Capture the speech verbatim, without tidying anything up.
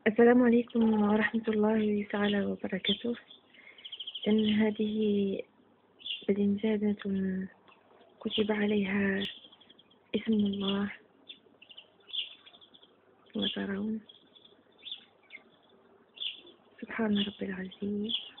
السلام عليكم ورحمة الله تعالى وبركاته. إن هذه بلنجانة كتب عليها اسم الله كما ترون. سبحان رب العظيم.